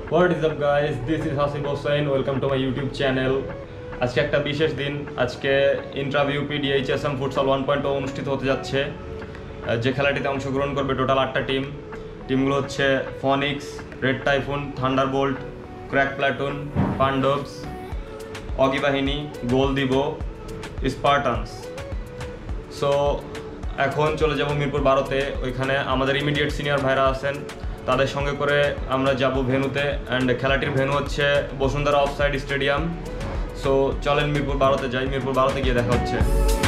What is up guys, this is Hasib Hossain, welcome to my YouTube channel. আজকে একটা বিশেষ দিন, আজকে ইন্ট্রা BUP DHSM ফুটসাল 1.0 অনুষ্ঠিত হতে যাচ্ছে। যে খেলাটিতে অংশগ্রহণ করবে টোটাল 8টা টিমগুলো হচ্ছে Phoenix, red typhoon, thunderbolt, crack platoon, Pandavas, Oggy বাহিনী, গোলদিব, স্পার্টানস। সো এখন চলে যাব মিরপুর 12তে, ওইখানে আমাদের ইমিডিয়েট সিনিয়র ভাইরা আছেন, তাদের সঙ্গে করে আমরা যাব ভেন্যুতে। অ্যান্ড খেলাটির ভেন্যু হচ্ছে বসুন্ধরা অফসাইড স্টেডিয়াম। সো চলেন মিরপুর 12তে যাই, মিরপুর 12তে গিয়ে দেখা হচ্ছে।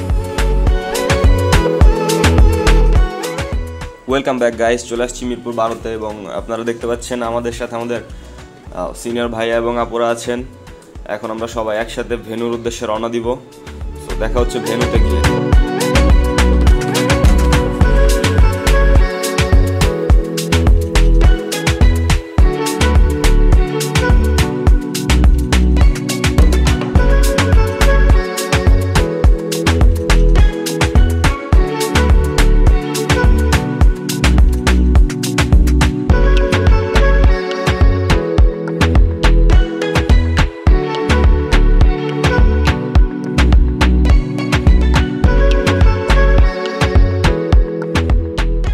ওয়েলকাম ব্যাক গাইস, চলে আসছি মিরপুর 12তে এবং আপনারা দেখতে পাচ্ছেন আমাদের সাথে আমাদের সিনিয়র ভাইয়া এবং আপুরা আছেন। এখন আমরা সবাই একসাথে ভেন্যুর উদ্দেশ্যে রওনা দিব। সো দেখা হচ্ছে ভেন্যুতে গিয়ে।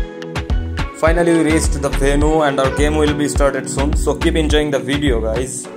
Finally we reached the venue and our game will be started soon, so keep enjoying the video guys.